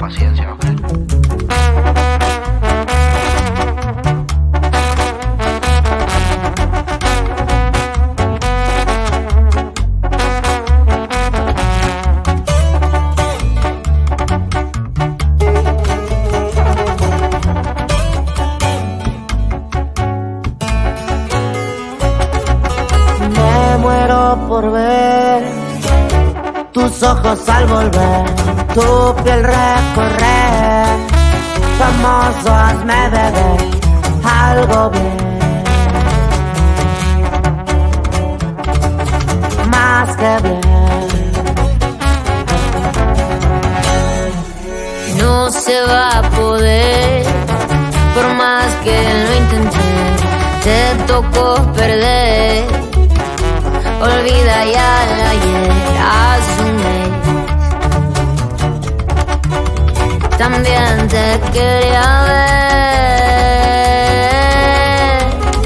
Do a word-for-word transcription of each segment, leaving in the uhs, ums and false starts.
paciencia, ¿ok? Por ver tus ojos al volver, tu piel recorrer, famoso, hazme beber algo bien, más que bien. No se va a poder, por más que lo intenté, te tocó perder. Olvida ya el ayer, hace un mes también te quería ver.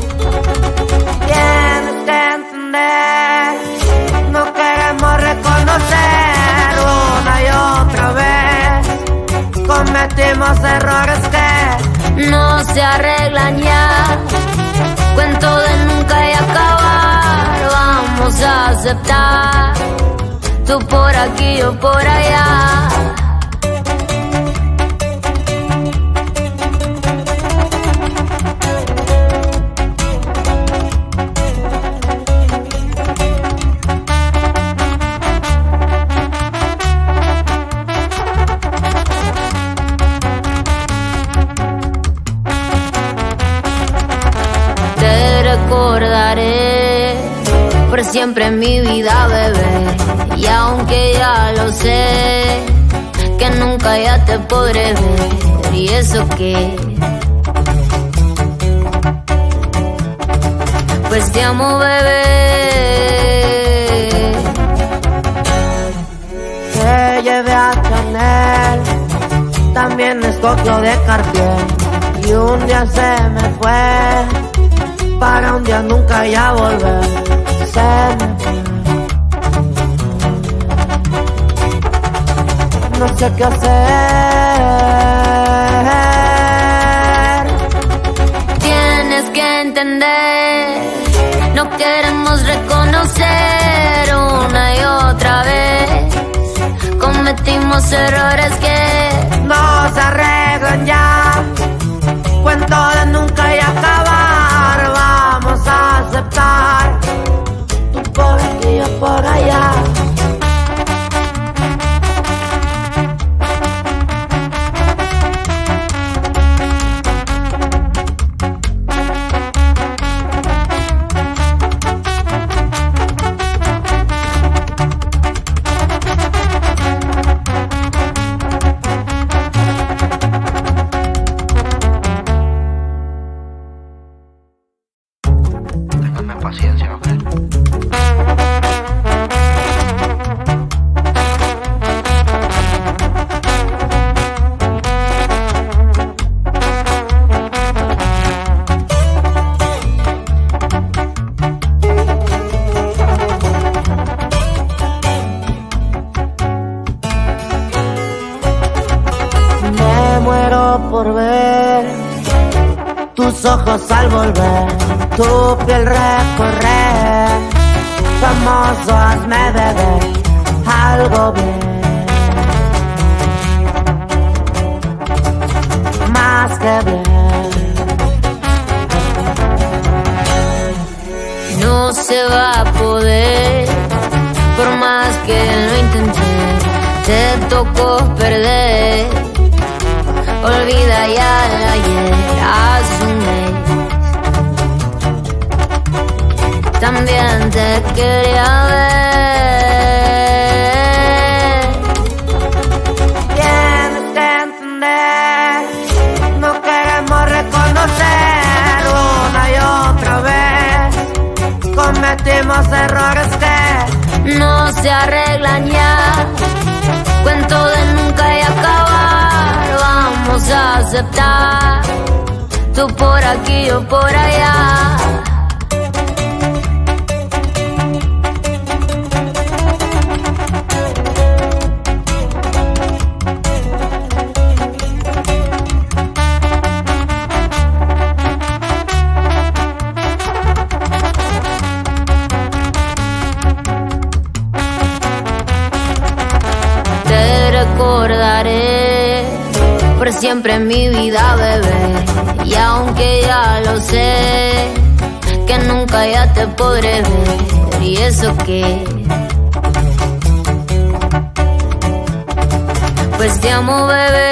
Tienes que entender, no queremos reconocer una y otra vez. Cometimos errores que no se arreglan ya, cuento de nunca y acabar. Vamos a aceptar, tú por aquí, yo por allá. Te recordaré por siempre en mi vida, bebé. Y aunque ya lo sé, que nunca ya te podré ver. Y eso que, pues te amo, bebé. Te llevé a Chanel, también escogió de Cartier. Y un día se me fue, para un día nunca ya volver. Se me fue. No sé qué hacer. Tienes que entender, no queremos reconocer una y otra vez. Cometimos errores que no se arreglan ya, cuento de nunca y acabar. Vamos a aceptar, tú por aquí, yo por allá. Paciencia, ¿ok? Me muero por ver tus ojos al volver, tu piel recorrer, famoso, hazme beber algo bien, más que bien. no se va a poder, por más que lo intenté, te tocó perder. Olvida ya el ayer, hace un mes también te quería ver. Tienes que entender, no queremos reconocer una y otra vez. Cometimos errores que no se arreglan ya, cuento de nunca y acabar. Vamos a aceptar, tú por aquí, yo por allá. recordaré por siempre en mi vida, bebé. Y aunque ya lo sé, que nunca ya te podré ver. Y eso que, pues te amo, bebé.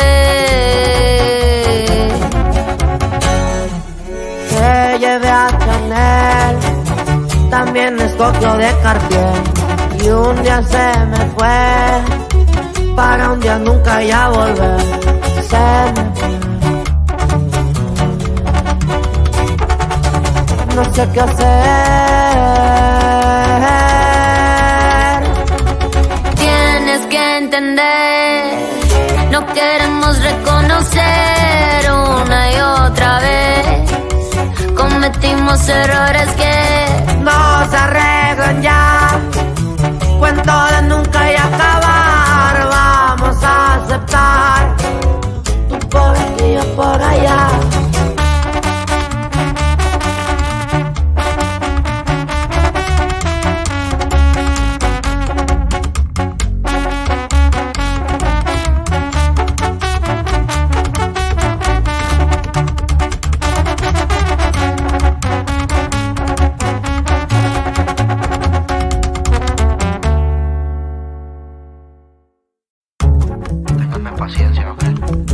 Te llevé a Chanel, también escogió de Cartier. Y un día se me fue, para un día nunca ya volver. Se me fue. No sé qué hacer. Tienes que entender, no queremos reconocer una y otra vez. Cometimos errores que no se arreglan ya. Cuento de nunca y acabar. Vamos a aceptar, tú por aquí, yo por allá. Paciencia, ¿ok?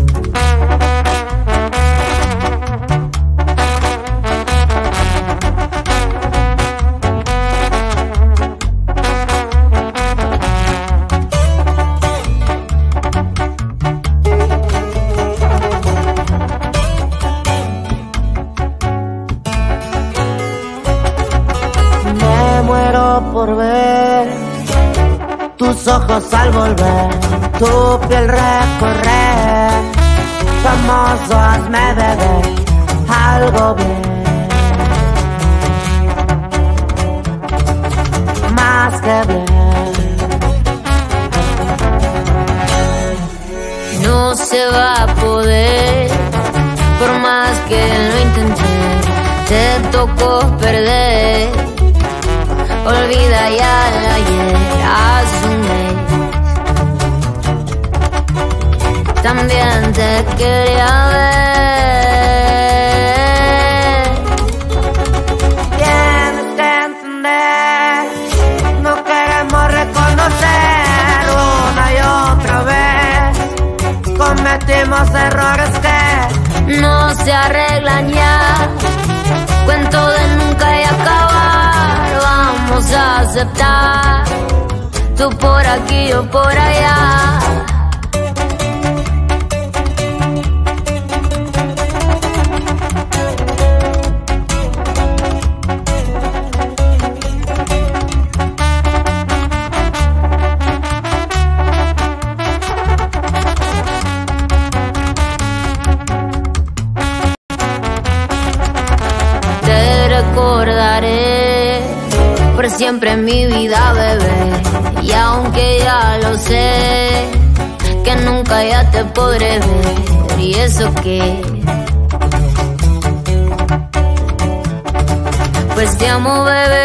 Me muero por ver tus ojos al volver, tu piel recorrer. Famoso, hazme beber algo bien, más que bien. no se va a poder, por más que lo intenté. Te tocó perder, olvida ya el ayer, asume. También te quería ver. Tienes que entender, no queremos reconocer una y otra vez. Cometimos errores que no se arreglan ya. Cuento de nunca y acabar. Vamos a aceptar, tú por aquí, yo por allá. Recordaré por siempre en mi vida, bebé. Y aunque ya lo sé, que nunca ya te podré ver. Y eso que, pues te amo, bebé.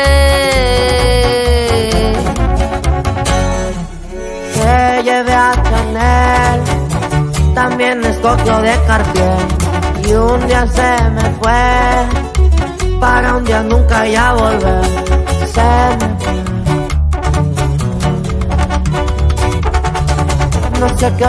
te llevé a Chanel, también escogió de Cartier. Y un día se me fue, para un día nunca ya volver. Se me fue. No sé qué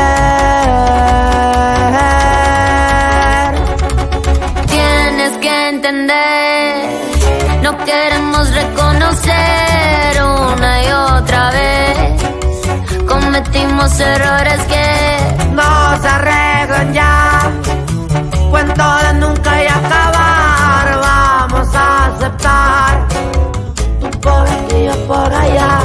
hacer. Tienes que entender, no queremos reconocer una y otra vez. Cometimos errores que no se arreglan ya. Cuento de nunca y acabar. Vamos a aceptar, tú por aquí, yo por allá.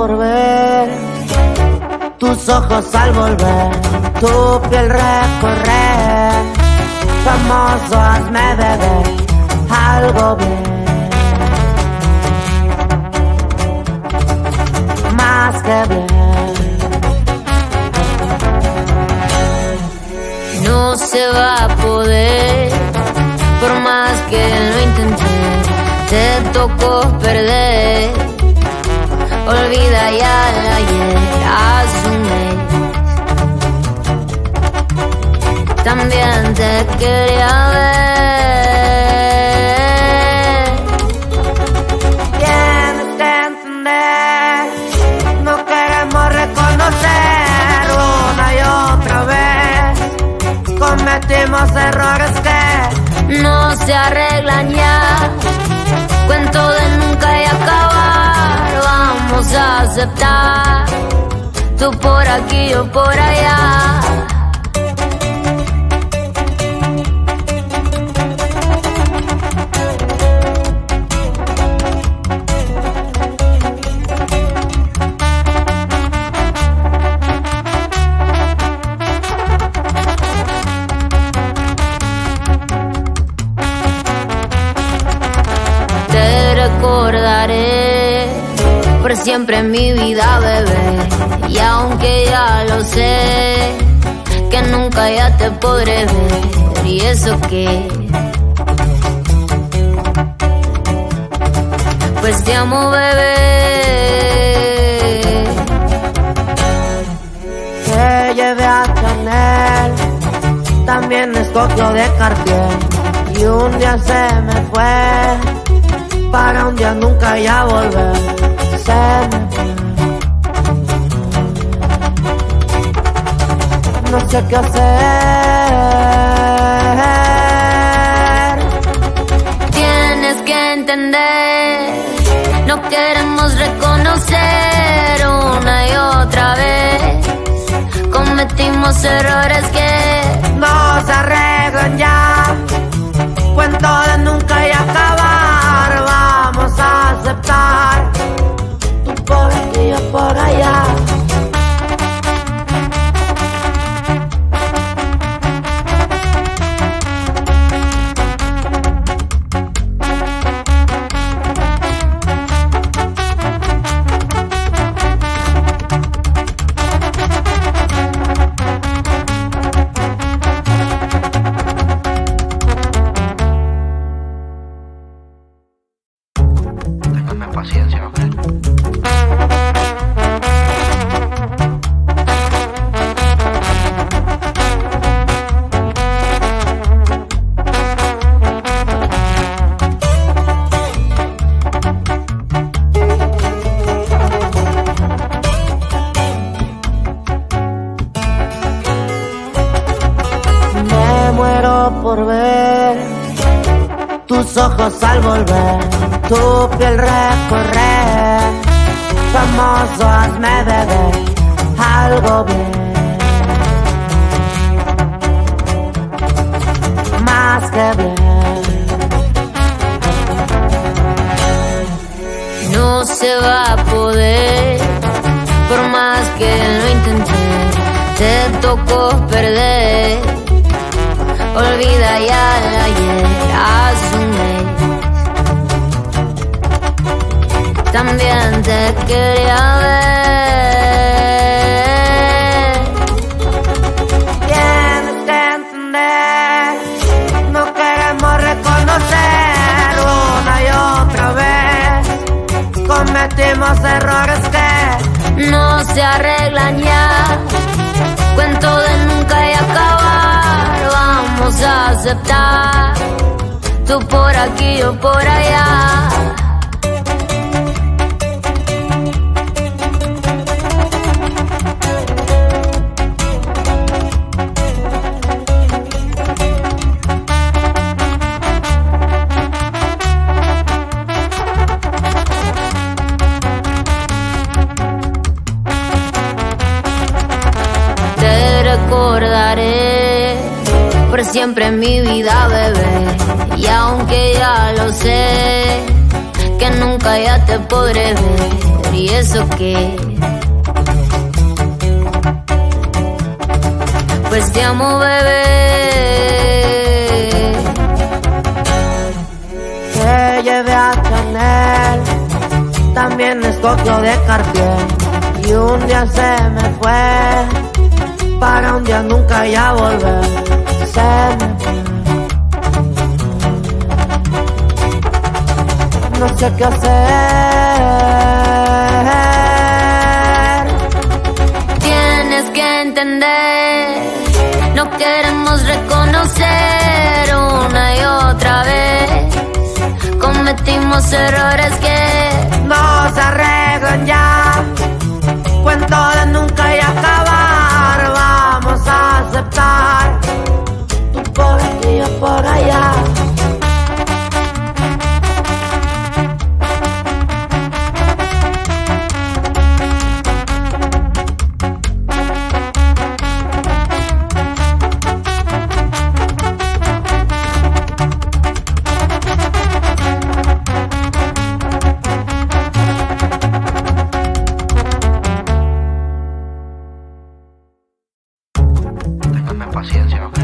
por ver tus ojos al volver, tu piel recorrer. Famoso, hazme beber algo bien, más que bien. No se va a poder, por más que lo intenté, te tocó perder. Olvida ya el ayer, asume. También te quería ver. Tienes que entender, no queremos reconocer una y otra vez. Cometimos errores que no se arreglan ya. Cuento de nunca y acabar. Vamos a aceptar, tú por aquí, yo por allá. Recordaré por siempre en mi vida, bebé. Y aunque ya lo sé, que nunca ya te podré ver. Y eso que, pues te amo, bebé. Te llevé a Chanel, también escogió de Cartier. Y un día se me fue, para un día nunca ya volver. Se me fue. No sé qué hacer. Tienes que entender, no queremos reconocer una y otra vez. Cometimos errores que no se arreglan ya. Cuento de nunca y acabar. Vamos a aceptar, tú por aquí, yo por allá. Paciencia, hombre. Me muero por ver tus ojos al volver, tu piel recorrer. Famoso, hazme beber algo bien, más que bien. no se va a poder, por más que lo intenté, te tocó perder. Olvida ya el ayer, asume. También te quería ver. Tienes que entender, no queremos reconocer una y otra vez. Cometimos errores que no se arreglan ya. Cuento de nunca y acabar. Vamos a aceptar, tú por aquí, yo por allá. Recordaré por siempre en mi vida, bebé. Y aunque ya lo sé, que nunca ya te podré ver. Y eso que, pues te amo, bebé. Te llevé a Chanel, también escogió de Cartier. Y un día se me fue, para un día nunca ya volver. Se me fue. No sé qué hacer. Tienes que entender, no queremos reconocer una y otra vez. Cometimos errores que no se arreglan ya. Cuento de nunca y acabar. Vamos a aceptar, tú por aquí, yo por allá. Paciencia, hombre.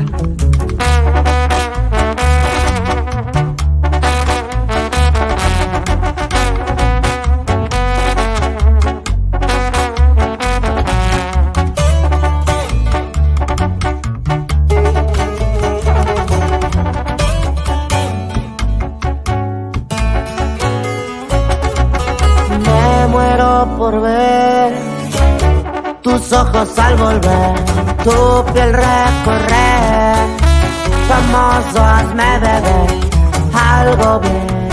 Me muero por ver tus ojos al volver, tu piel recorrer. Famoso, hazme beber algo bien,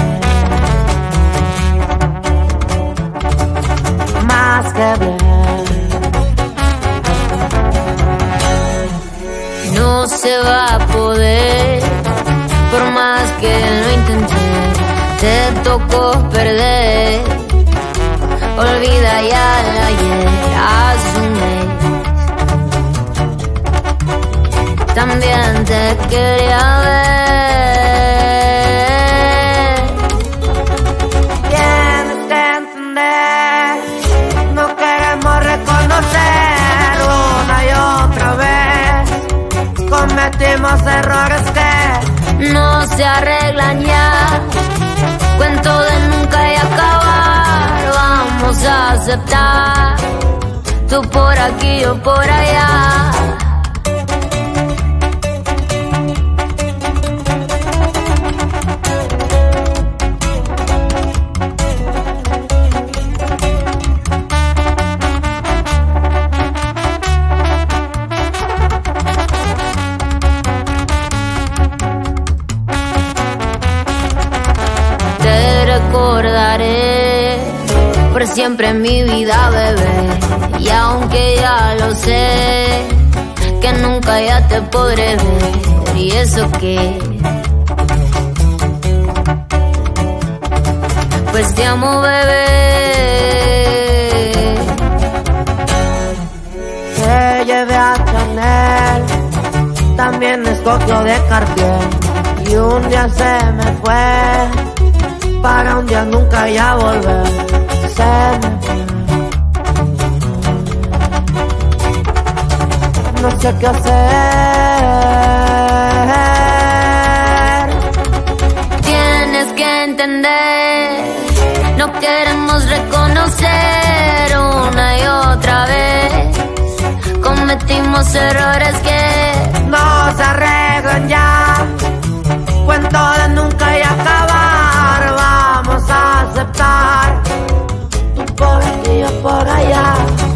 más que bien. no se va a poder, por más que lo intenté. Te tocó perder, olvida ya el ayer, asume. También te quería ver. Tienes que entender, no queremos reconocer una y otra vez. Cometimos errores que no se arreglan ya. Cuento de nunca y acabar. Vamos a aceptar, tú por aquí, yo por allá. Recordaré por siempre en mi vida, bebé. Y aunque ya lo sé, que nunca ya te podré ver. Y eso que, pues te amo, bebé. te llevé a Chanel, también escogió de Cartier. Y un día se me fue, para un día nunca ya volver. Se me fue. No sé qué hacer. Tienes que entender, no queremos reconocer una y otra vez. Cometimos errores que no se arreglan ya. Cuento de nunca y acabar. Vamos a aceptar, tú por aquí, yo por allá.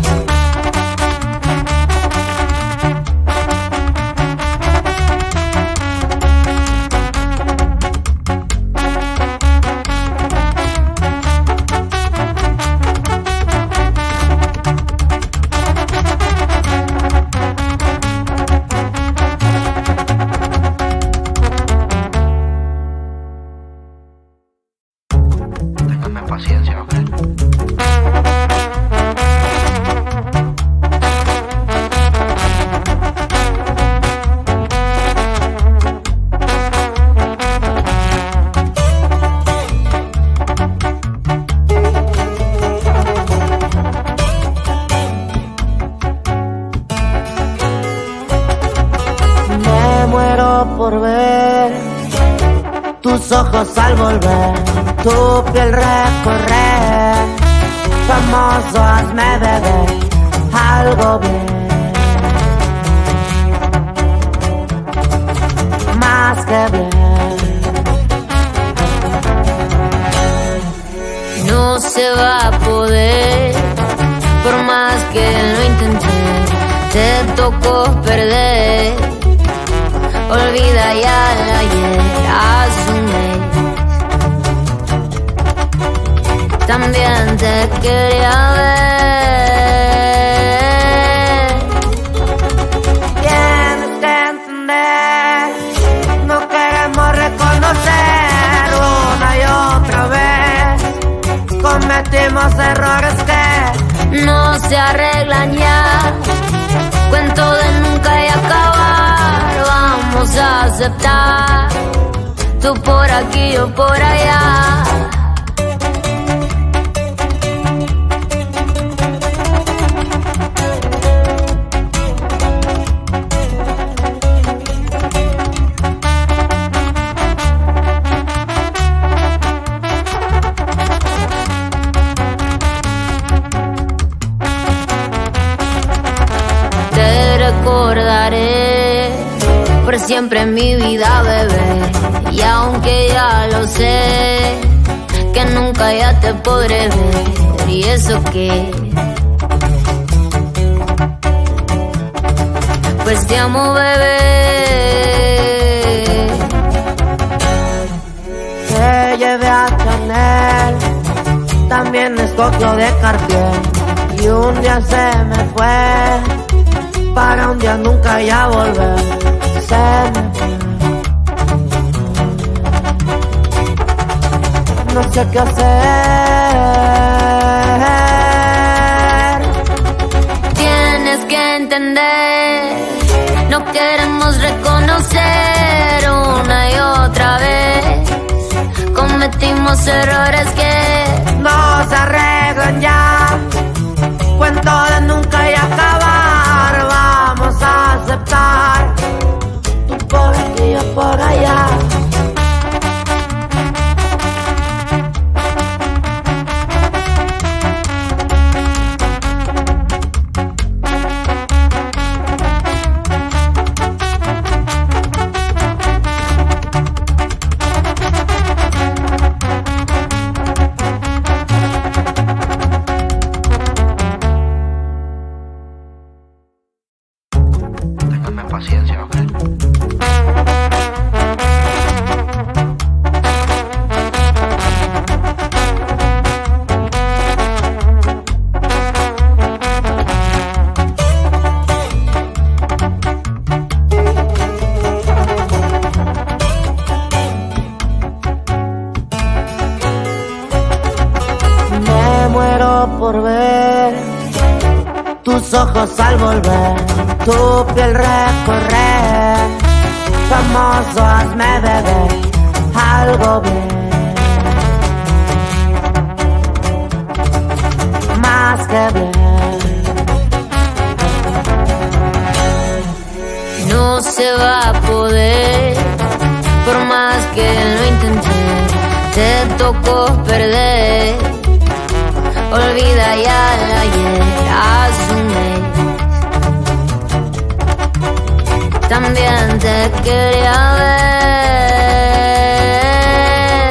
Paciencia, hombre. tu piel recorrer. Famoso, hazme beber algo bien, más que bien. No se va a poder, por más que lo intenté, te tocó perder. Olvida ya el ayer, asume. También te quería ver. Tienes que entender, no queremos reconocer una y otra vez. Cometimos errores que no se arreglan ya. Cuento de nunca y acabar. Vamos a aceptar, tú por aquí, yo por allá. Recordaré por siempre en mi vida, bebé. Y aunque ya lo sé, que nunca ya te podré ver. Y eso que, pues te amo, bebé. Te llevé a Chanel, también escogió de Cartier. Y un día se me fue, para un día nunca ya volver. Se me fue. No sé qué hacer. Tienes que entender, no queremos reconocer una y otra vez. Cometimos errores que no se arreglan ya. Cuento de nunca y acabar. Vamos a aceptar, tú por aquí, yo por allá. Paciencia, ok. Me muero por ver tus ojos al volver, tu piel recorrer. Famoso, hazme beber algo bien, más que bien. no se va a poder, por más que lo intenté, te tocó perder. Olvida ya el ayer, asume. También te quería ver.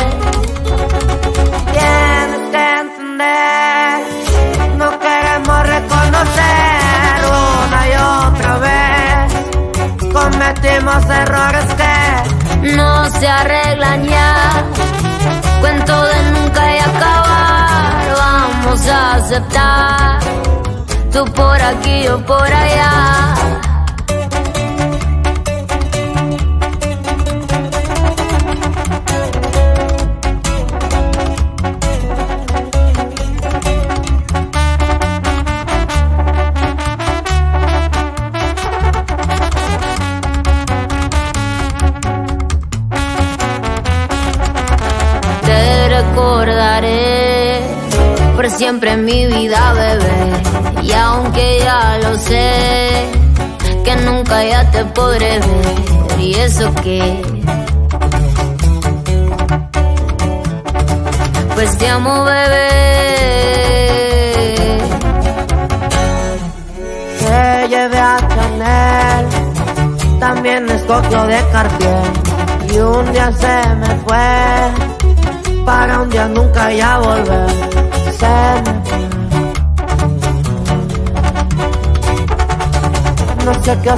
Tienes que entender, no queremos reconocer una y otra vez. Cometimos errores que no se arreglan ya. Cuento de nunca y acabar. Vamos a aceptar, tú por aquí, yo por allá. Recordaré por siempre en mi vida, bebé. Y aunque ya lo sé, que nunca ya te podré ver. Y eso que Pues te amo, bebé. Te llevé a Chanel, también escogió de Cartier. Y un día se me fue, para un día nunca ya volver. Se me fue. No sé qué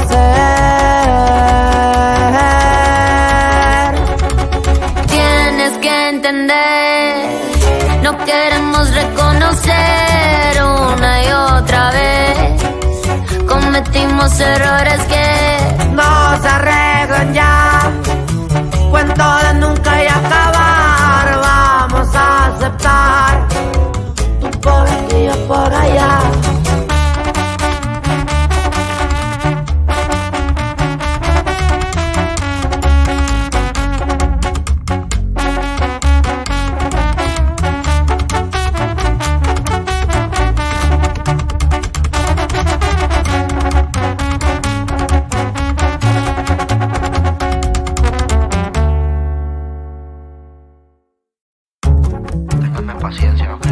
hacer. Tienes que entender, no queremos reconocer una y otra vez. Cometimos errores que no se arreglan ya. Cuento de nunca y acabar. Vamos a aceptar, tú por aquí, yo por allá. Ténganme paciencia, ¿ok?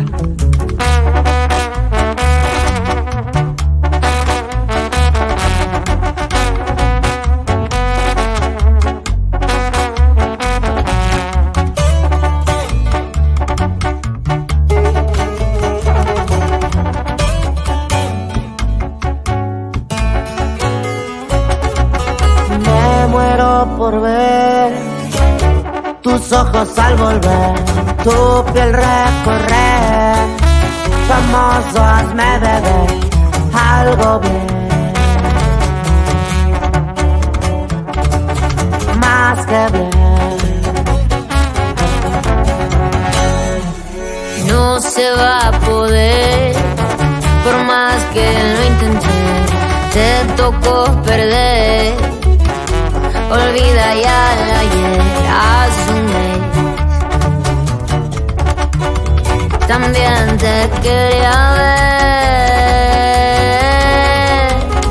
Me muero por ver tus ojos al volver, tu piel recorrer. Famoso, hazme beber algo bien, más que bien. no se va a poder, por más que lo intenté. Te tocó perder, olvida ya el ayer, asume. También te quería ver.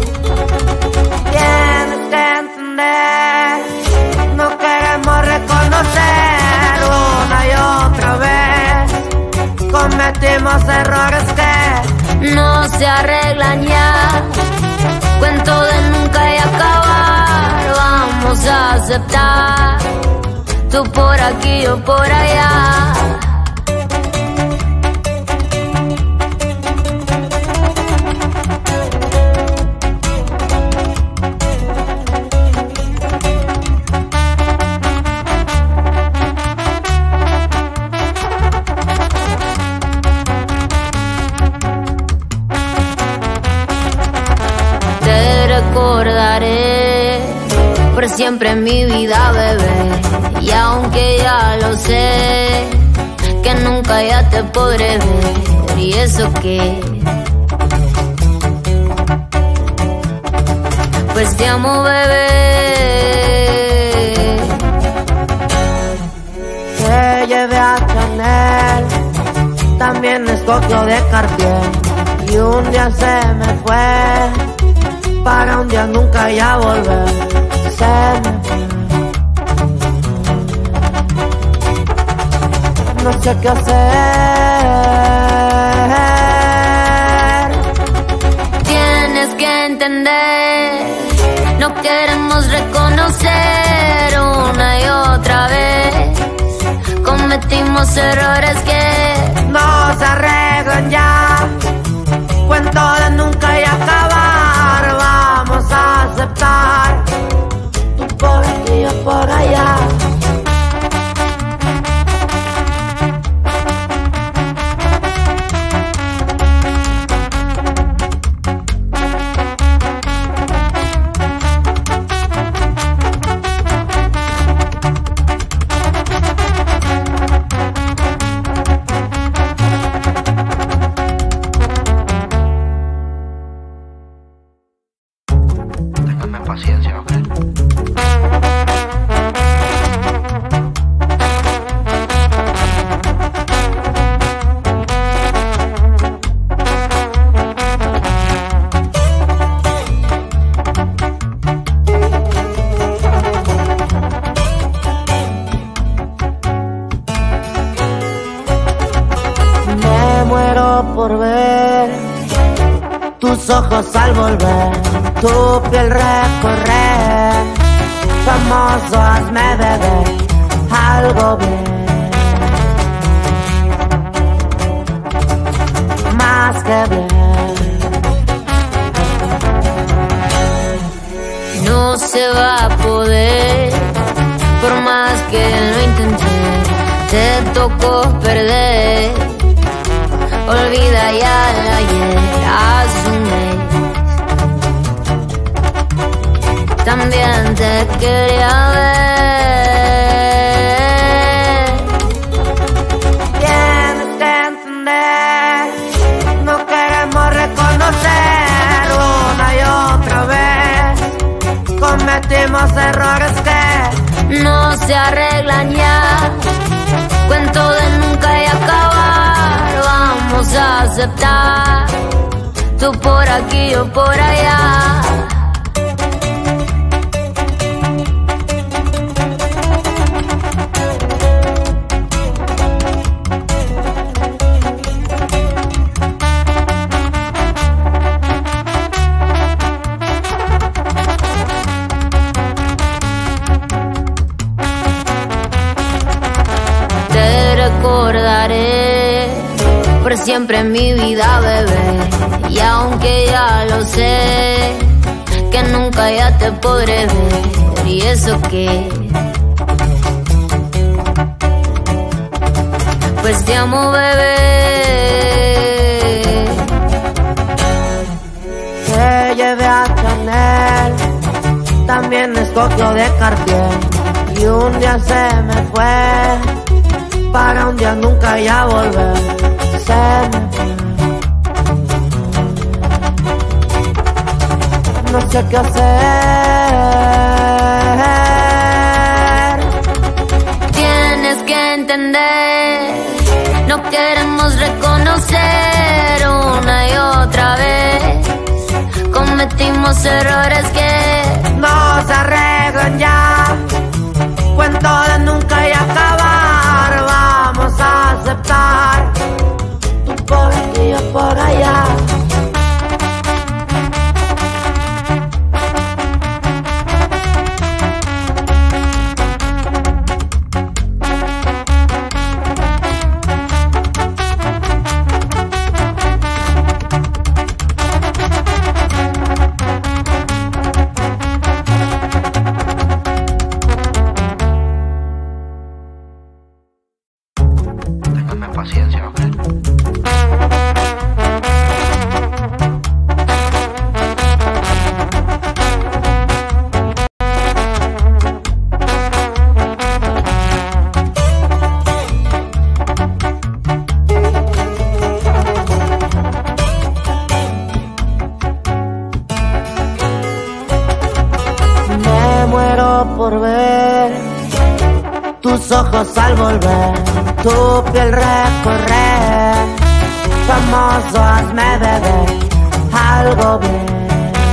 Tienes que entender, no queremos reconocer una y otra vez. Cometimos errores que no se arreglan ya. Cuento de nunca y acabar. Vamos a aceptar, tú por aquí, yo por allá. Recordaré por siempre en mi vida, bebé. Y aunque ya lo sé, que nunca ya te podré ver. Y eso que, pues te amo, bebé. te llevé a Chanel, también escogió de Cartier. Y un día se me fue, para un día nunca ya volver. Se me fue. No sé qué hacer. Tienes que entender, no queremos reconocer una y otra vez. Cometimos errores que no se arreglan ya. Cuento de nunca y acabar. Vamos a aceptar, tú por aquí, yo por allá. por ver tus ojos al volver, tu piel recorrer. Famoso, hazme beber algo bien, más que bien. No se va a poder, por más que lo intenté, te tocó perder. Olvida ya el ayer, asume. También te quería ver. Tienes que entender, no queremos reconocer una y otra vez. Cometimos errores que no se arreglan ya. Cuento de nunca y acabar. Vamos a aceptar, tú por aquí, yo por allá. Recordaré por siempre en mi vida, bebé. Y aunque ya lo sé, que nunca ya te podré ver. Y eso que, pues te amo, bebé. Te llevé a Chanel, también escogió de Cartier. Y un día se me fue, para un día nunca ya volver. Se me fue. No sé qué hacer. Tienes que entender, no queremos reconocer una y otra vez. Cometimos errores que no se arreglan ya. Cuento de nunca y acabar. Vamos a aceptar, tú por aquí, yo por allá. Paciencia, ¿ok? Me muero por ver tus ojos al volver, tu piel recorrer. Famoso, hazme beber algo bien,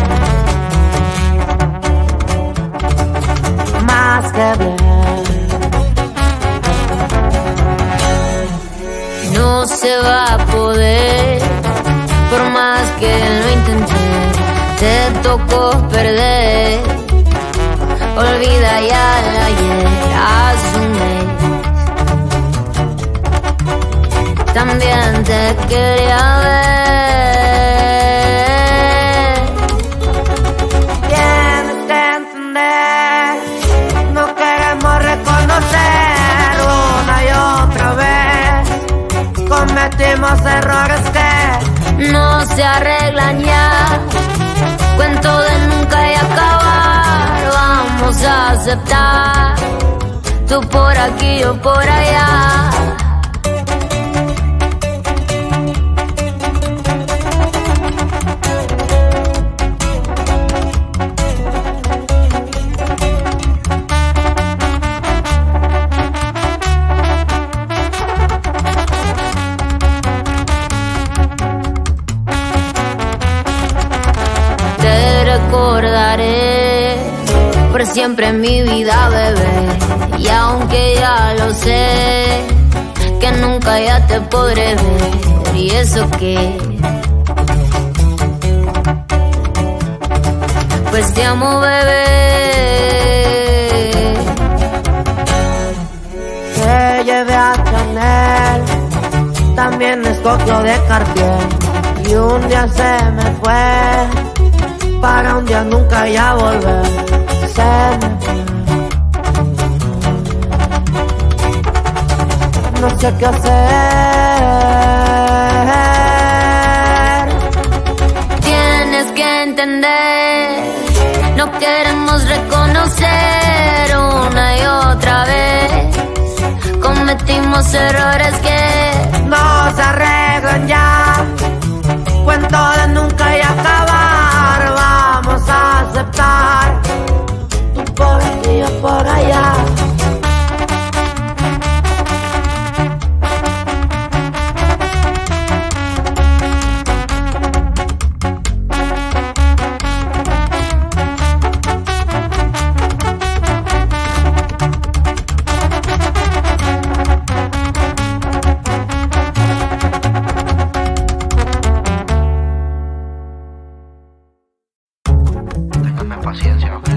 más que bien. no se va a poder, por más que lo intenté, te tocó perder. Olvida ya el ayer, asume. También te quería ver. Tienes que entender, no queremos reconocer una y otra vez. Cometimos errores que no se arreglan ya. Cuento de nunca y acabar. Vamos a aceptar, tú por aquí, yo por allá. Recordaré por siempre en mi vida, bebé. Y aunque ya lo sé, que nunca ya te podré ver. Y ¿Y eso qué? Pues te amo, bebé. Te llevé a Chanel, también escogió de Cartier. Y un día se me fue, para un día nunca ya volver. Se me fue. No sé qué hacer. Tienes que entender, no queremos reconocer una y otra vez. Cometimos errores que no se arreglan ya. Cuento de nunca y acabar. Vamos a aceptar, tú por aquí, yo por allá. Paciencia, ok.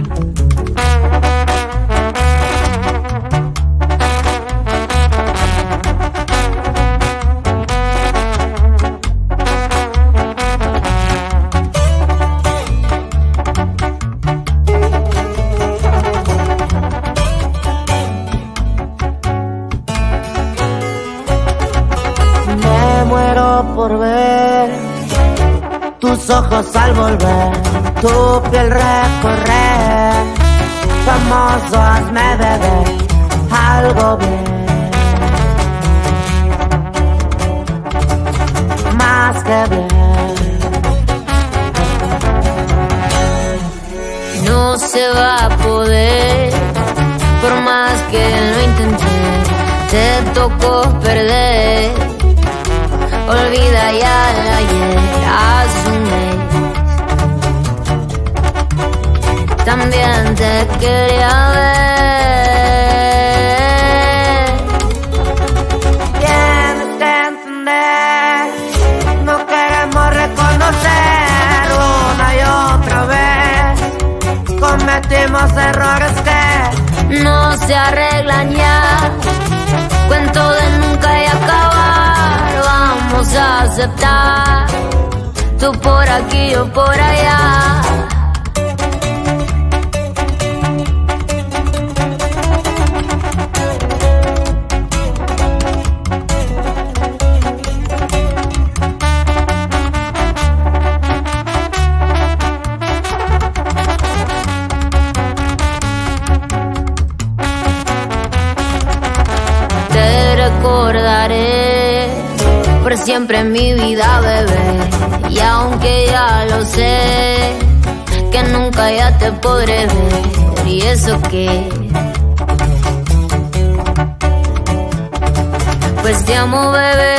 Me muero por ver tus ojos al volver, tu piel recorrer. Famoso, hazme beber algo bien, más que bien. no se va a poder, por más que lo intenté. Te tocó perder, olvida ya el ayer, asume. También te quería ver. Tienes que entender, no queremos reconocer una y otra vez. Cometimos errores que no se arreglan ya. Cuento de nunca y acabar. Vamos a aceptar, tú por aquí, yo por allá. Recordaré por siempre en mi vida, bebé. Y aunque ya lo sé, que nunca ya te podré ver. ¿Y eso qué? Pues te amo, bebé.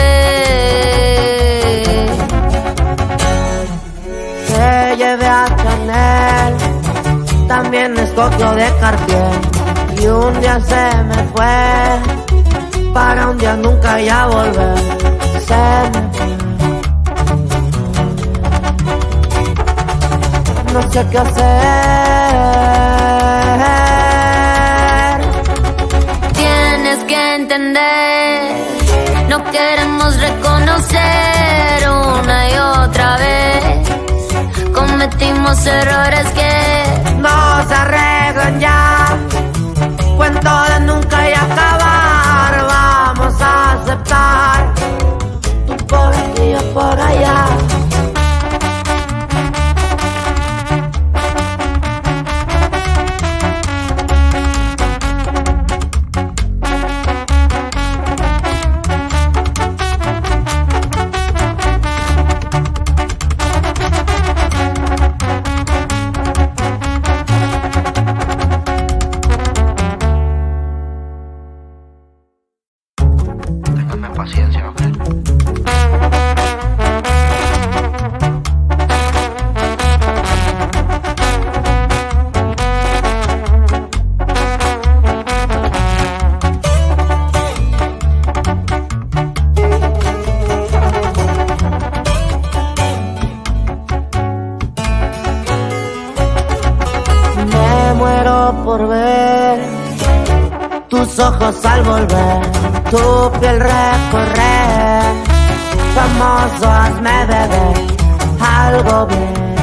te llevé a Chanel, también escogió de Cartier. Y un día se me fue, para un día nunca ya volver. Se me fue. No sé qué hacer. Tienes que entender, no queremos reconocer una y otra vez. Cometimos errores que no se arreglan ya. Cuento de nunca y acabar. Vamos a aceptar, tú por aquí, yo por allá. por ver tus ojos al volver, tu piel recorrer. Famoso, hazme beber algo bien,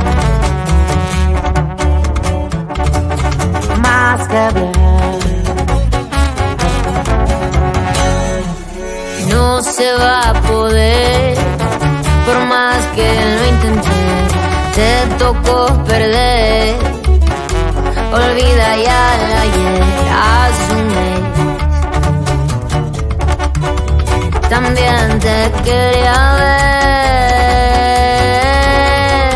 más que bien. No se va a poder, por más que lo intenté, te tocó perder. Olvida ya el ayer, asume. También te quería ver.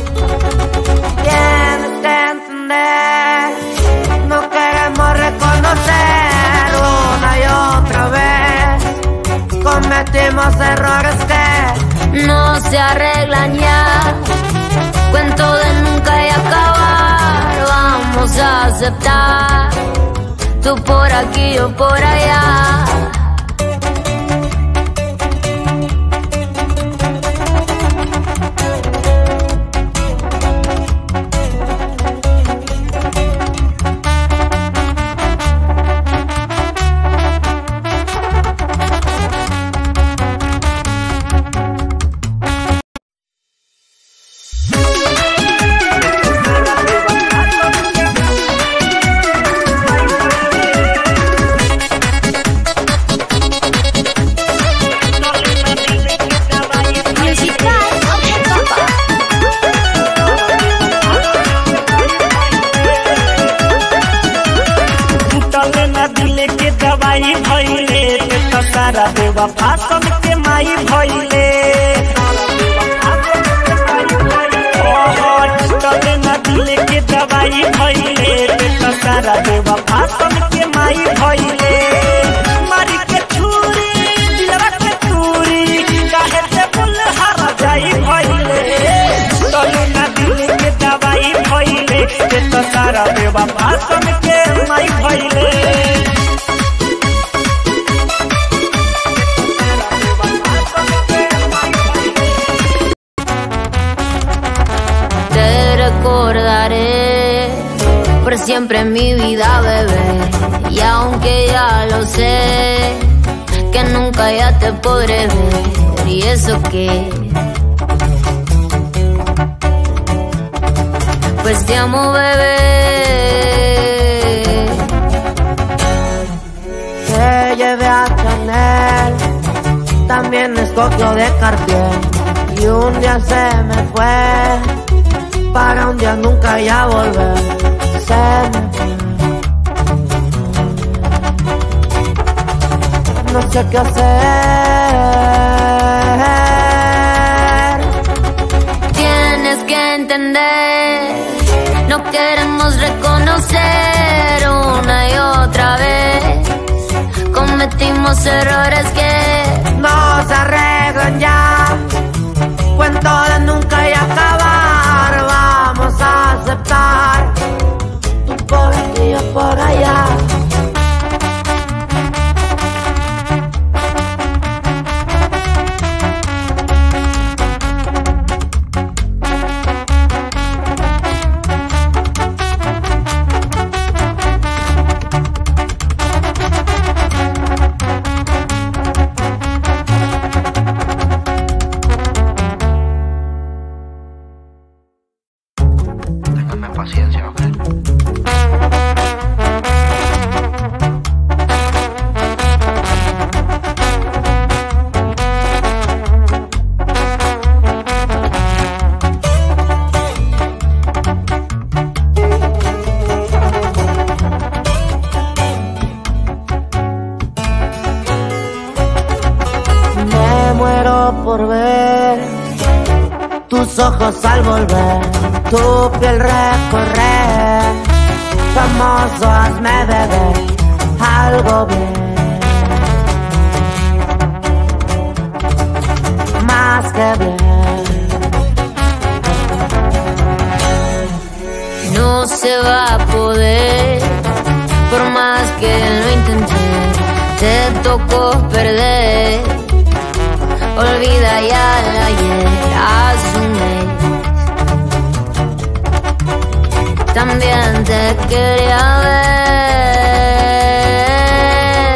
Tienes que entender, no queremos reconocer una y otra vez. Cometimos errores que no se arreglan ya. Cuento de nunca y acabar. Vamos a aceptar, tú por aquí, yo por allá. बेवफा सन के माई भइले तबे न दिल के दवाई भइले सारा बेवफा सन के माई भइले मारी के छुरी दिलवा के चूरी काहे से बुल हर जाई भइले तबे न दिल के दवाई भइले सारा बेवफा सन के माई भइले। Recordaré por siempre en mi vida, bebé. Y aunque ya lo sé, que nunca ya te podré ver. Y eso que, pues te amo, bebé. Te llevé a Chanel, también escogió de Cartier. Y un día se me fue, para un día nunca ya volver. Se me fue. No sé qué hacer. Tienes que entender, no queremos reconocer una y otra vez. Cometimos errores que no se arreglan ya. Cuento de nunca y acabar. Vamos a aceptar, tú por aquí, yo por allá. Paciencia, ¿ok? Me muero por ver tus ojos al volver, tu piel recorrer. Famoso, hazme beber algo bien, más que bien. no se va a poder, por más que lo intenté, te tocó perder. Olvida ya el ayer, asume. También te quería ver.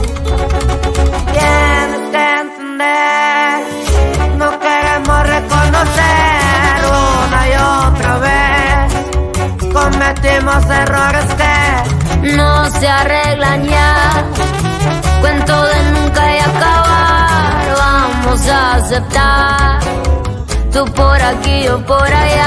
Tienes que entender, no queremos reconocer una y otra vez. Cometimos errores que no se arreglan ya. Cuento de nunca y acabar. Vamos a aceptar, tú por aquí, yo por allá.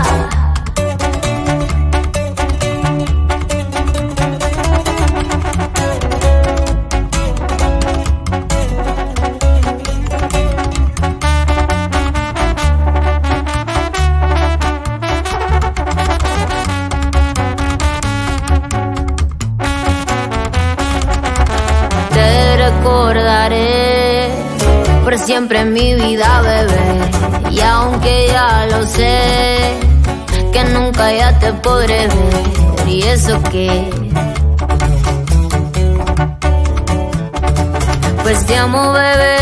Recordaré por siempre en mi vida, bebé. Y aunque ya lo sé, que nunca ya te podré ver. Y eso que, pues te amo, bebé.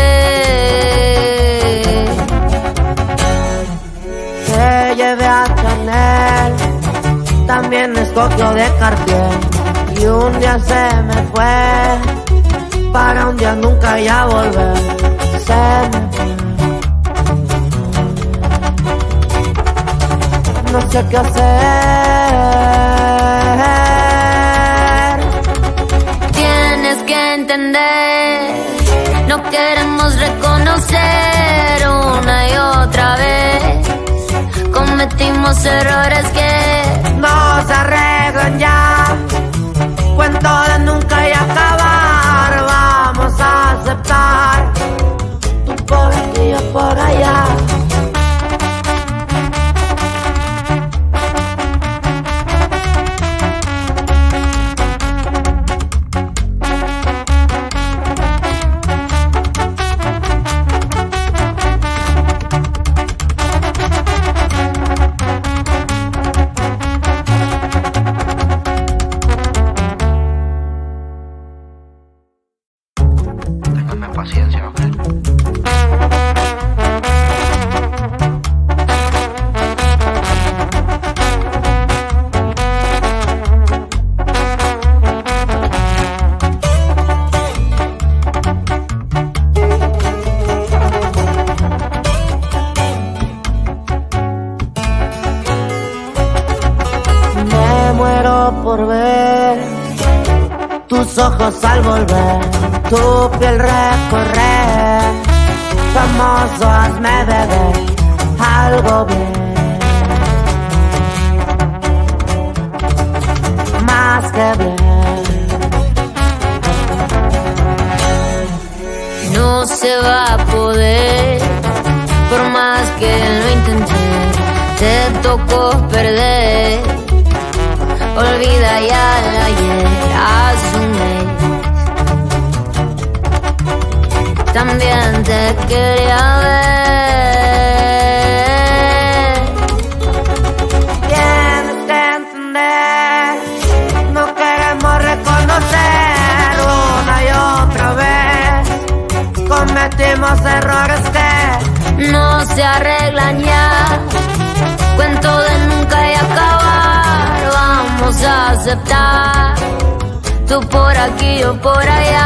Te llevé a Chanel, también escogió de Cartier. Y un día se me fue, para un día nunca ya volver. Se me fue. No sé qué hacer. Tienes que entender, no queremos reconocer una y otra vez. Cometimos errores que no se arreglan ya. Cuento de nunca y acabar. Vamos a aceptar, tú por aquí, yo por allá. Ténganme paciencia, ¿ok? Me muero por ver tus ojos al volver, tu piel recorrer. Famoso, hazme beber algo bien, más que bien. no se va a poder. Por más que lo intenté, te tocó perder. Olvida ya el ayer, asume. También te quería ver. Tienes que entender, no queremos reconocer una y otra vez. Cometimos errores que no se arreglan ya. Cuento de nunca y acabar. Vamos a aceptar, tú por aquí, yo por allá.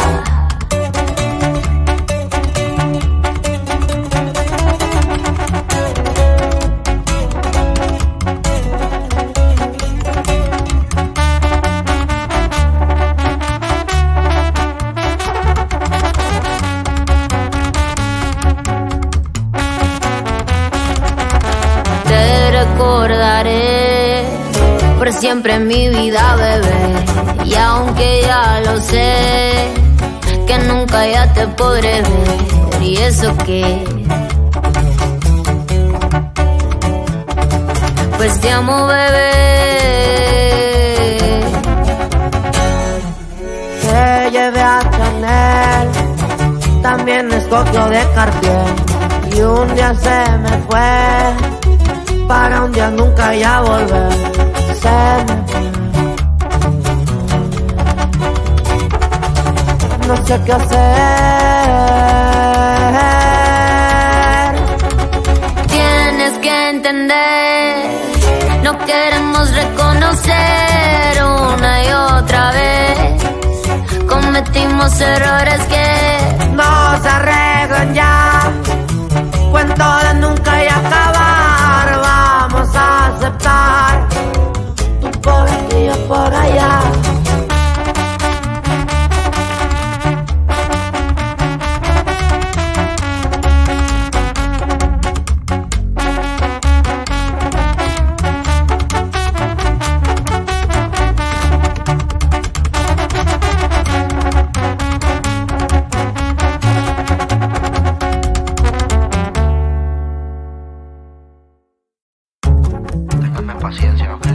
Recordaré por siempre en mi vida, bebé. Y aunque ya lo sé, que nunca ya te podré ver. Y eso que, pues te amo, bebé. te llevé a Chanel, también escogió de Cartier. Y un día se me fue, para un día nunca ya volver. Se me fue. No sé qué hacer. Tienes que entender, no queremos reconocer una y otra vez. Cometimos errores que no se arreglan ya. Cuento de nunca y acabar. Vamos a aceptar. Tú por aquí, yo por allá. Paciencia, ¿ok?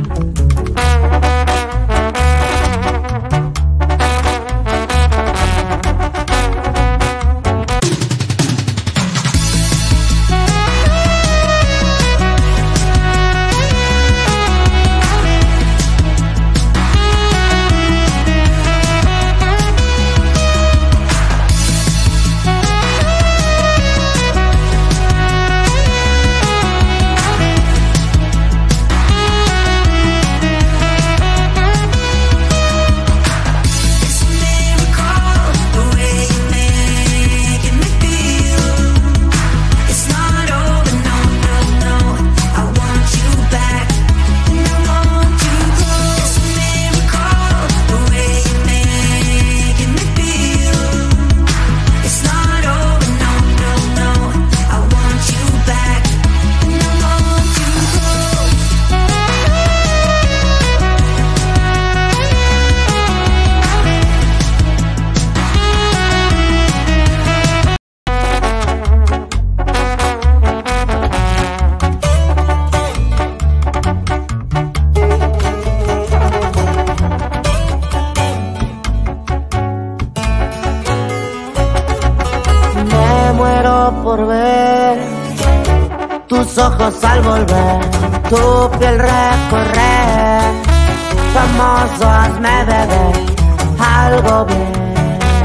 Por ver tus ojos al volver, tu piel recorrer, famoso hazme beber algo bien,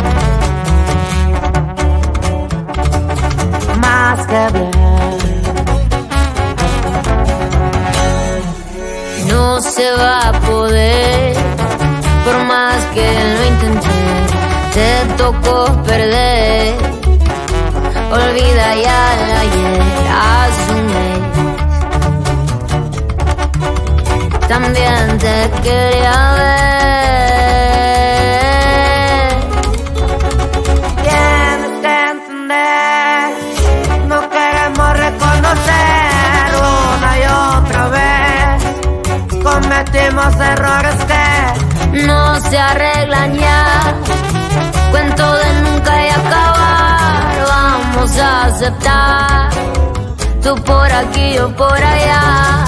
más que bien. no se va a poder, por más que lo intenté, te tocó perder. Olvida ya el ayer, asume. También te quería ver. Tienes que entender, no queremos reconocer una y otra vez. Cometimos errores que no se arreglan ya. Cuento de nunca y acabar. Vamos a aceptar, tú por aquí, yo por allá.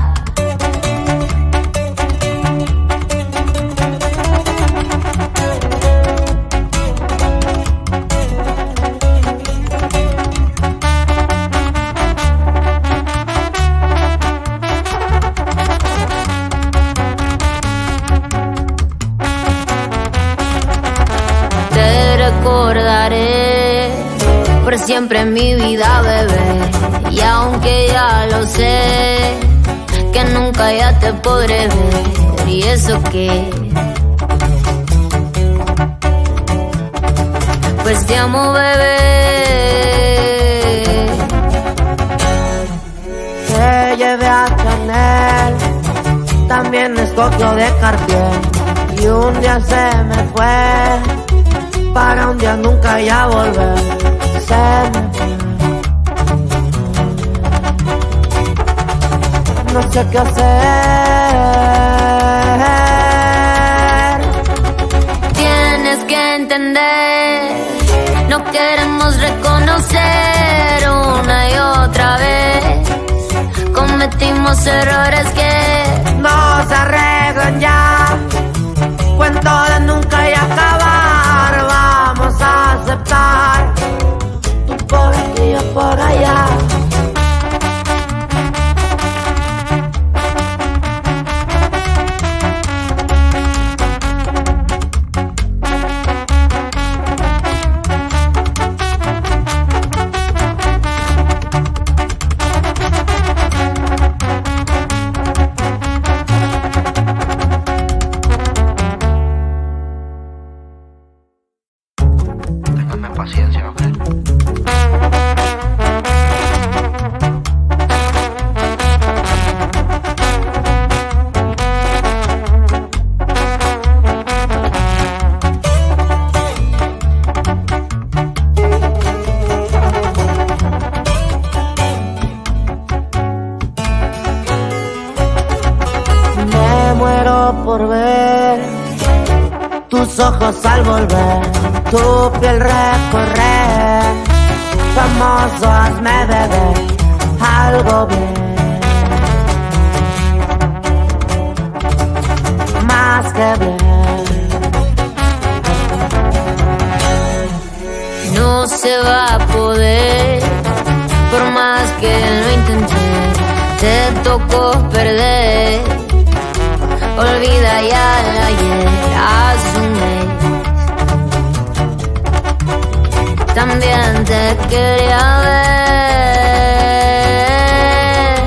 Te recordaré por siempre en mi vida, bebé. Y aunque ya lo sé, que nunca ya te podré ver. Y eso que, pues te amo, bebé. te llevé a Chanel, también escogió de Cartier. Y un día se me fue, para un día nunca ya volver. Se me fue. No sé qué hacer. Tienes que entender, no queremos reconocer una y otra vez. Cometimos errores que no se arreglan ya. Cuento de nunca y acabar. Vamos a aceptar, tú por aquí, yo por allá. tus ojos al volver, tu piel recorrer. Famoso, hazme beber algo bien, más que bien. No se va a poder, por más que lo intenté, te tocó perder. Olvida ya el ayer, asume. También te quería ver.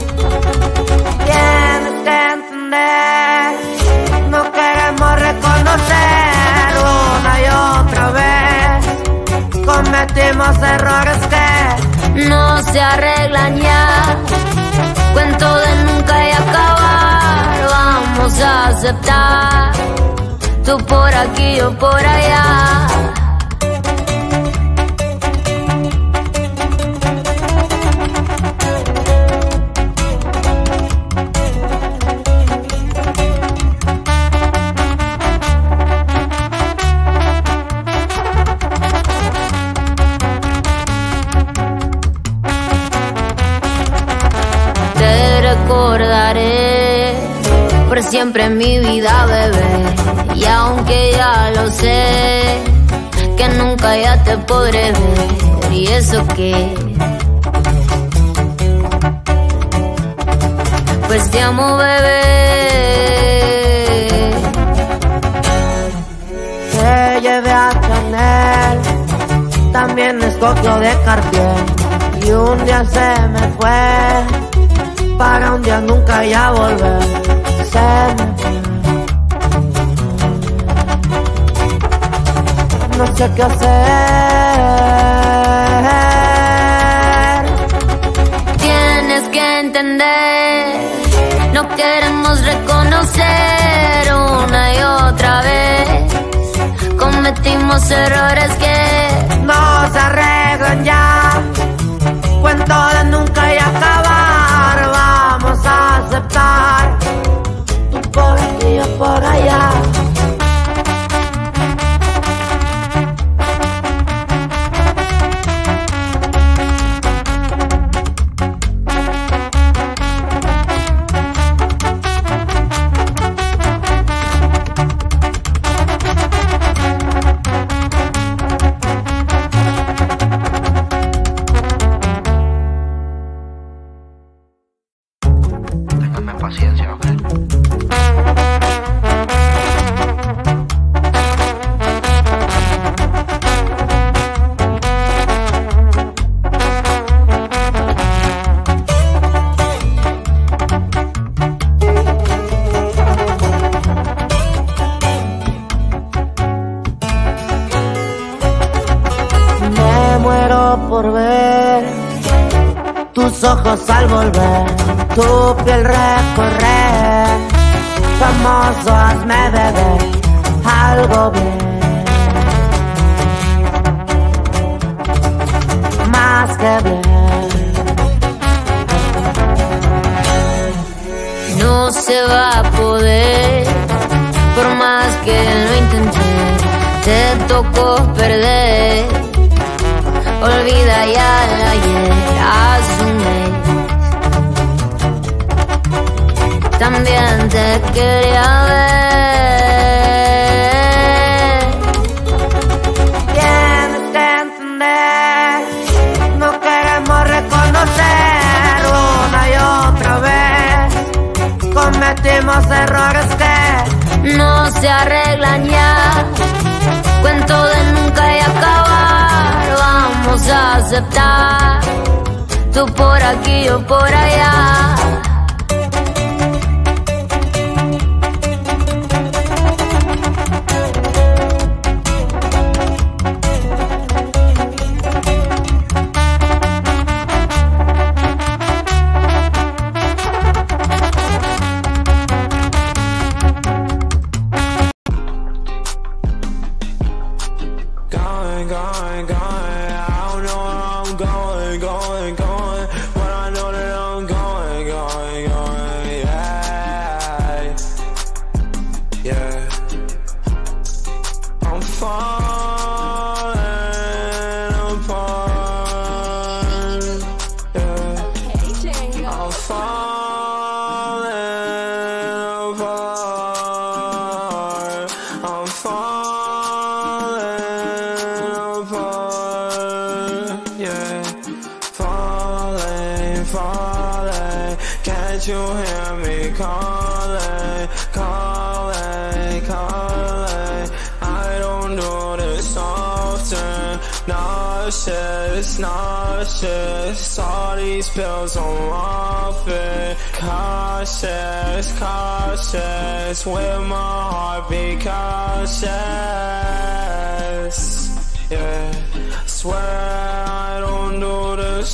Tienes que entender, no queremos reconocer una y otra vez. Cometimos errores que no se arreglan ya. Cuento de nunca y acabar. Vamos a aceptar, tú por aquí, yo por allá. Recordaré por siempre en mi vida, bebé. Y aunque ya lo sé, que nunca ya te podré ver. Y eso que, pues te amo, bebé. Te llevé a Chanel, también escogió de Cartier. Y un día se me fue, para un día nunca ya volver. Se me fue. No sé qué hacer. Tienes que entender, no queremos reconocer una y otra vez. Cometimos errores que no se arreglan ya. Cuento de nunca y acabar. Vamos a aceptar, tú por aquí, yo por allá. Por ver tus ojos al volver, tu piel recorrer. Famoso, hazme beber algo bien, más que bien. no se va a poder, por más que lo intenté, te tocó perder. Olvida ya el ayer, asume. También te quería ver. Tienes que entender, no queremos reconocer una y otra vez. Cometimos errores que no se arreglan ya. Cuento de nunca y acabar. Vamos a aceptar, tú por aquí, yo por allá. Going, going, going, but I know that I'm going, going. falling. Can't you hear me calling, calling, calling? I don't do this often. Nauseous, nauseous. All these pills I'm off it. Cautious, cautious. With my heart be cautious. Yeah, I swear I don't do this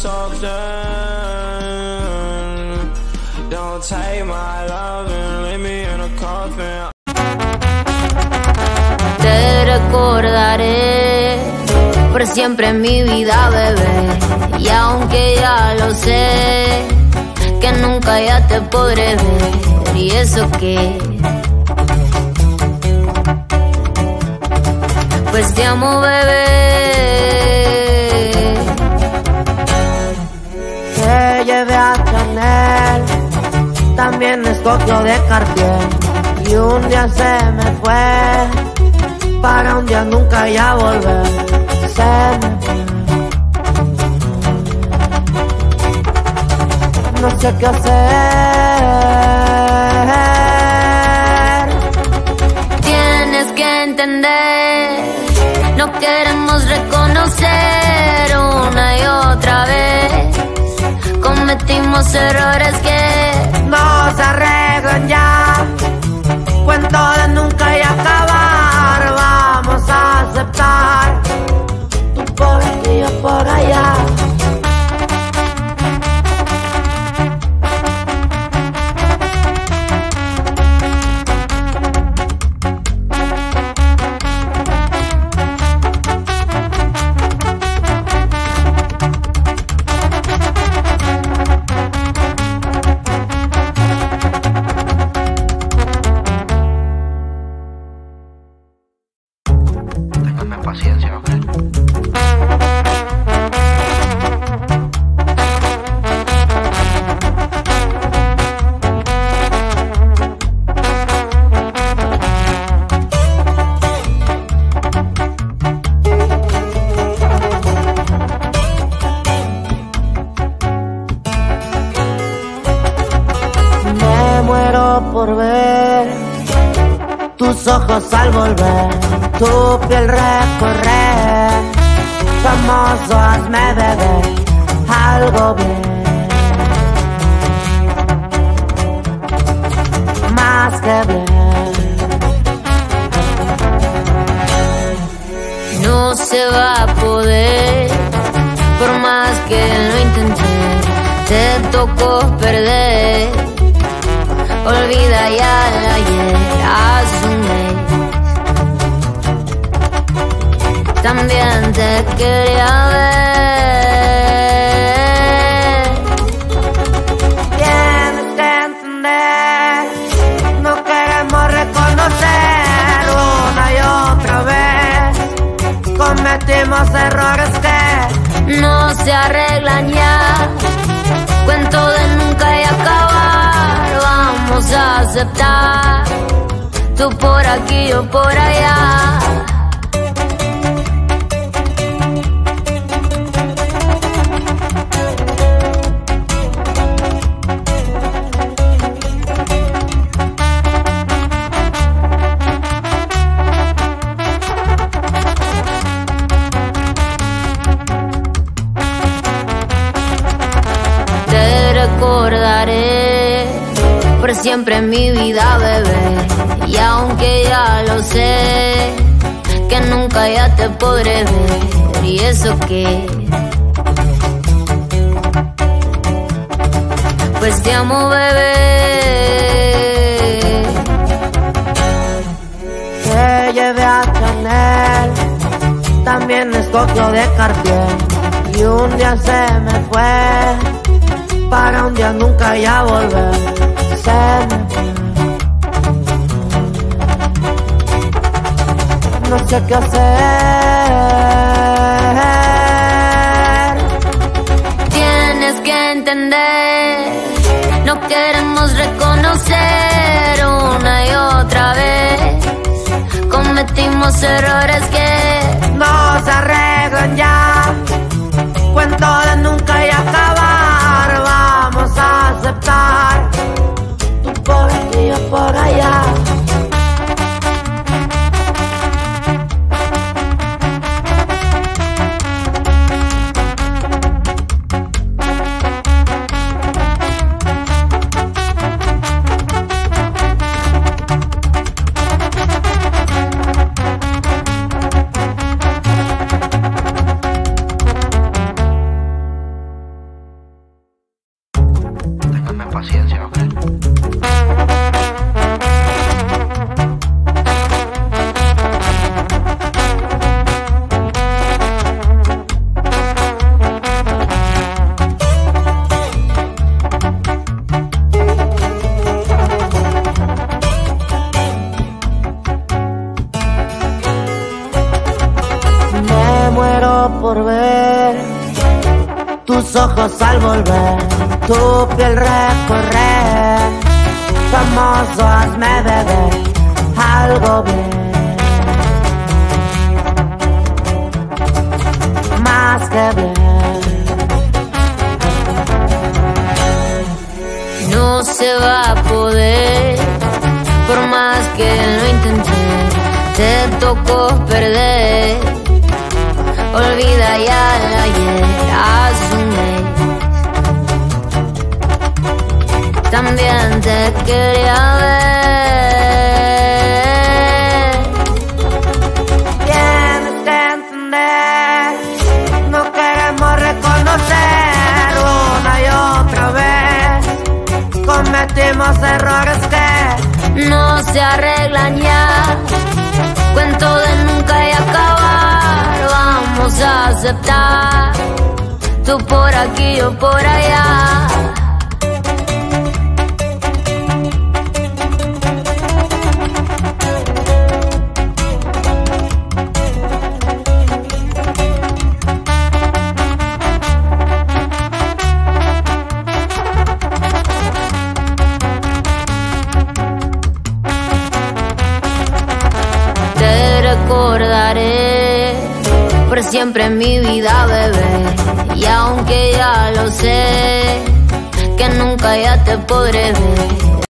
often. Don't take my love and leave me in a coffin. Te recordaré por siempre en mi vida, bebé. Y aunque ya lo sé, que nunca ya te podré ver. Y eso que, pues te amo, bebé. Te llevé a Chanel, también escogió de Cartier. Y un día se me fue, para un día nunca ya volver. Se me fue. No sé qué hacer. Tienes que entender, no queremos reconocer una y otra vez. Cometimos errores que no se arreglan ya. Cuento de nunca y acabar. Vamos a aceptar. Tú por aquí, yo por allá. Paciencia, ¿ok? Me muero por ver tus ojos al volver, tu piel recorrer. Famoso, hazme beber algo bien, más que bien. no se va a poder, por más que lo intenté. Te tocó perder, olvida ya el ayer, asume. También te quería ver. Tienes que entender, no queremos reconocer una y otra vez. Cometimos errores que no se arreglan ya. Cuento de nunca y acabar. Vamos a aceptar, tú por aquí, yo por allá. Recordaré por siempre en mi vida, bebé. Y aunque ya lo sé, que nunca ya te podré ver. Y eso que, pues te amo, bebé. te llevé a Chanel, también escogió de Cartier. Y un día se me fue, para un día nunca ya volver. Se me fue. No sé qué hacer. Tienes que entender, no queremos reconocer una y otra vez. Cometimos errores que no se arreglan ya. Cuento de nunca y acabar. Va ojos al volver, tu piel recorrer. Famoso, hazme beber algo bien, más que bien. No se va a poder, por más que lo intenté, te tocó perder. Olvida ya el ayer, asume. También te quería ver. Tienes que entender, no queremos reconocer una y otra vez. Cometimos errores que no se arreglan ya. Cuento de nunca y acabar. Vamos a aceptar, tú por aquí, yo por allá. Recordaré por siempre en mi vida, bebé. Y aunque ya lo sé, que nunca ya te podré ver.